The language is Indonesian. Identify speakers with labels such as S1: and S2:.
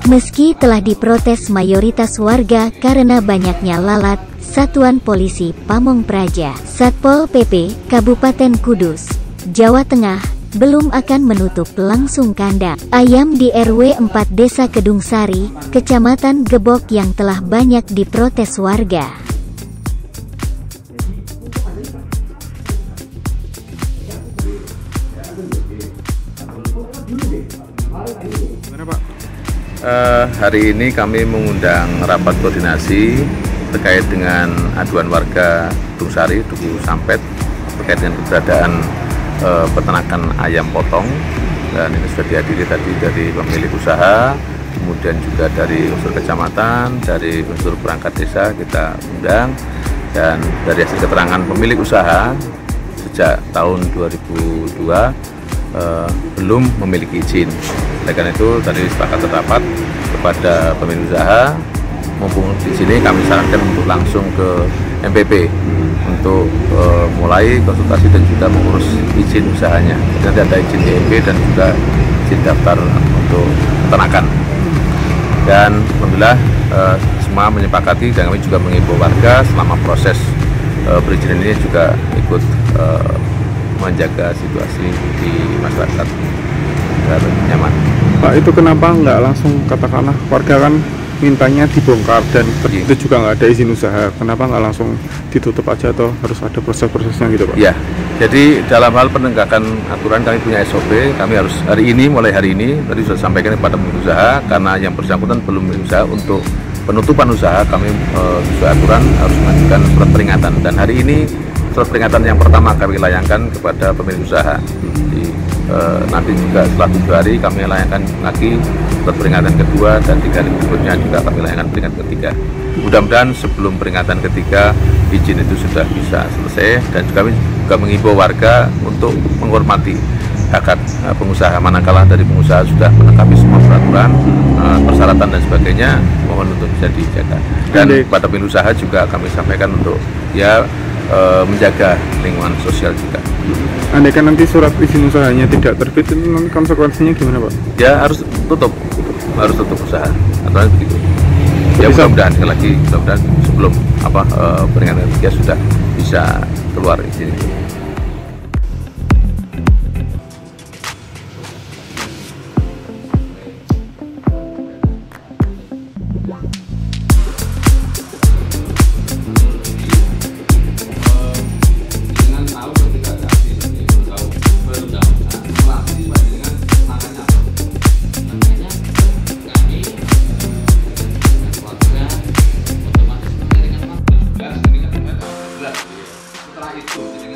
S1: Meski telah diprotes mayoritas warga karena banyaknya lalat, Satuan Polisi Pamong Praja, Satpol PP, Kabupaten Kudus, Jawa Tengah, belum akan menutup langsung kandang ayam di RW 4 Desa Kedung Sari, Kecamatan Gebok yang telah banyak diprotes warga.
S2: Gimana, Pak? Hari ini kami mengundang rapat koordinasi terkait dengan aduan warga Kedung Sari, Duku Sampet, terkait dengan keberadaan peternakan ayam potong, dan ini sudah dihadiri tadi dari pemilik usaha, kemudian juga dari unsur kecamatan, dari unsur perangkat desa kita undang, dan dari hasil keterangan pemilik usaha sejak tahun 2002 belum memiliki izin. Oleh karena itu tadi sepakat rapat kepada pemilik usaha, mumpung di sini kami sarankan untuk langsung ke MPP untuk mulai konsultasi dan juga mengurus izin usahanya. Nanti ada izin DMP dan juga izin daftar untuk peternakan. Dan alhamdulillah semua menyepakati, dan kami juga mengimbau warga selama proses perizinan ini juga ikut menjaga situasi di masyarakat agar nyaman.
S3: Pak, itu kenapa nggak langsung, katakanlah warga kan mintanya dibongkar dan itu juga nggak ada izin usaha, kenapa nggak langsung ditutup aja atau harus ada proses-prosesnya gitu, Pak?
S2: Ya, jadi dalam hal penegakan aturan kami punya SOP, kami harus mulai hari ini tadi sudah sampaikan kepada pemilik usaha, karena yang bersangkutan belum memiliki usaha, untuk penutupan usaha kami sesuai aturan harus mengajukan surat peringatan, dan hari ini surat peringatan yang pertama kami layangkan kepada pemilik usaha. Nanti juga setelah 7 hari kami layangkan lagi surat peringatan kedua, dan 3 hari berikutnya juga kami layangkan peringatan ketiga. Mudah-mudahan sebelum peringatan ketiga izin itu sudah bisa selesai, dan kami juga mengimbau warga untuk menghormati hak pengusaha. Manakala dari pengusaha sudah melengkapi semua peraturan, persyaratan dan sebagainya, mohon untuk bisa dijaga. Dan pada pemilik usaha juga kami sampaikan untuk menjaga lingkungan sosial juga.
S3: Andai kan nanti surat izin usahanya tidak terbit, itu nanti konsekuensinya gimana, Pak?
S2: Ya harus tutup usaha, aturan begitu. Ya mudah-mudahan sekali lagi, mudah-mudahan sebelum peringatan ketiga sudah bisa keluar izin itu. Setelah itu